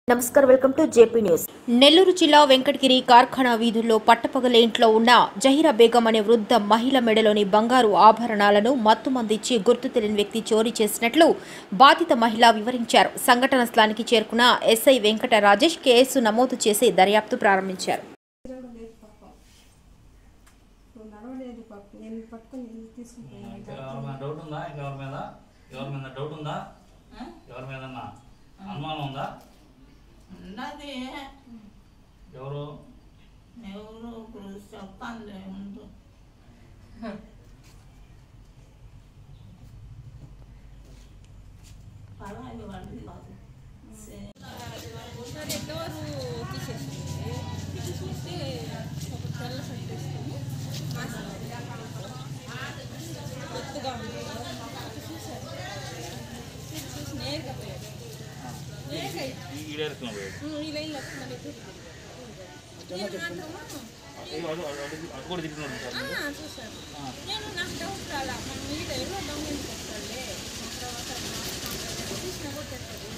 నమస్కారం welcome to JP news. Nellore జిల్లా వెంకటగిరి కార్ఖానా వీధుల్లో పట్టపగలే ఇంట్లో ఉన్న జహీరా బేగం అనే వృద్ధ మహిళ మెడలోని బంగారు ఆభరణాలను మత్తుమందిచ్చి గుర్తు తెలియని వ్యక్తి చోరీ చేసినట్లు బాధిత మహిళ వివరించారు. సంఘటన స్థలానికి చేరుకున్న ఎస్ఐ వెంకట రాజేష్ కేసు నమోదు చేసి దర్యాప్తు ప్రారంభించారు. ఉన్నది ఎవరు ఇప్పుడు చెప్పాలి ముందు పర్వాలేదు వాళ్ళు కాదు డోరు తీసేసింది చూస్తే ఒక తెల్ల షర్ట్ వేసుకొని కొత్తగా ఉంది చూసారు చూసి నేరుగా పోయాడు ఈ లైన్లో చూసారు. నేను నాకు డౌట్ రాలా మన మీద ఎవరో దొంగలించి వస్తాడులే తర్వాత చూసినా కూడా తెస్తుంది.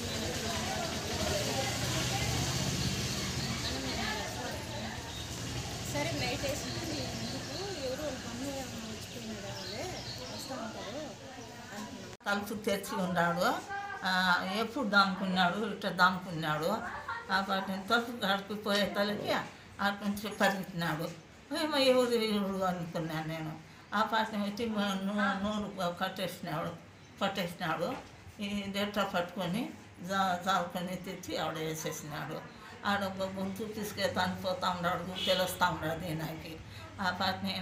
సరే లైట్ వేసినది ఎందుకు ఎవరు వాళ్ళ పన్ను వచ్చిపోయినాడు వాళ్ళే వస్తూ ఉంటారు అంటున్నాను. తలుపు తెచ్చి ఉన్నాడు. ఎప్పుడు దాముకున్నాడు ఇట్లా దాముకున్నాడు. ఆ పాటి తలుపు కాడికి పోయే తలకి అటు నుంచి పరిగెత్తినాడు. ఏమో ఎవరు అనుకున్నాను నేను. ఆ పాటిని వచ్చి నూరు పట్టేసినాడు. ఈ దెట్ట పట్టుకొని జారుకొని తెచ్చి ఆవిడ వేసేసినాడు. ఆడ గుంతు తీసుకెళ్తాను పోతా ఉన్నాడు, తెలుస్తూ ఉన్నాడు ఈయనకి. ఆ పాటిని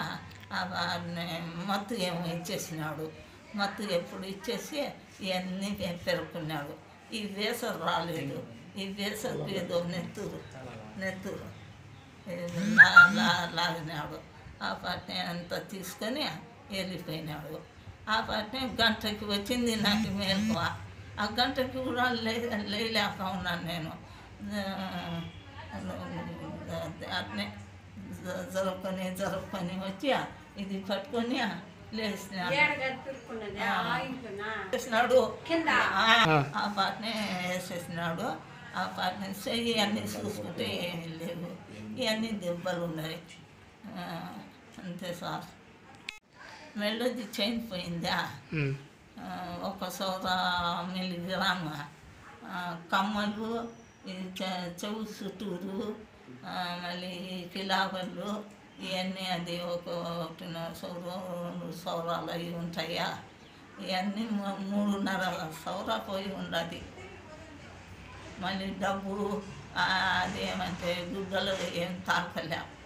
మత్తు ఏమో ఇచ్చేసినాడు. మత్తు ఎప్పుడు ఇచ్చేసి ఇవన్నీ పెరుక్కున్నాడు. ఈ వేసరు రాలేదు. ఈ వేసరికి ఏదో నెత్తురు లాగినాడు. ఆ పాటిని అంతా తీసుకొని వెళ్ళిపోయినాడు. ఆ పాటిని గంటకి వచ్చింది నాకు మేలుకు. ఆ గంటకి కూడా లేలేక ఉన్నాను నేను. అట్నే జరుపుకొని వచ్చి ఇది పట్టుకొని లేచినాడు. ఆ పాటనే వేసేసినాడు. ఆ పాటని చెయ్యి అన్నీ చూసుకుంటే ఏమీ లేవు. ఇవన్నీ దెబ్బలు ఉన్నాయి అంతే సార్. మెళ్ళది చైన్ పోయిందా, ఒక 100 మిల్లీగ్రామ్ కమ్మలు, చెవు చుట్టూరు, మళ్ళీ కిలాబర్లు ఇవన్నీ అది ఒక 1 సౌరాలు అవి ఉంటాయా. ఇవన్నీ 3.5 సౌరా పోయి ఉండదు. మళ్ళీ డబ్బు అదేమంటే గుడ్డలు ఏం తాకలే.